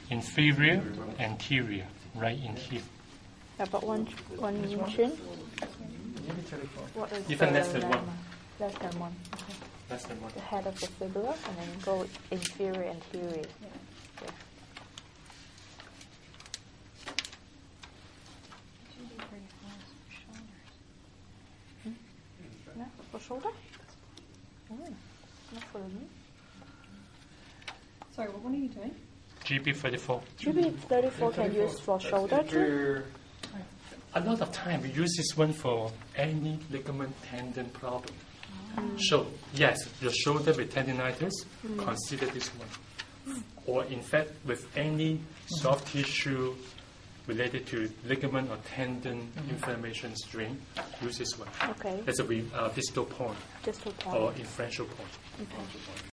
inferior, anterior, right in here. About one chin? What is Even the less than one. Less than one. Okay. Less than one. The head of the fibula, and then go inferior, anterior. Yeah. No, for shoulder? Not for the knee. Sorry, what one are you doing? GB34. GB34 can use for shoulder too? A lot of time we use this one for any ligament tendon problem. So, yes, your shoulder with tendinitis, consider this one. Or in fact, with any soft tissue related to ligament or tendon inflammation strain, use this one. Okay. That's a distal point Distal point. or influential point. Okay.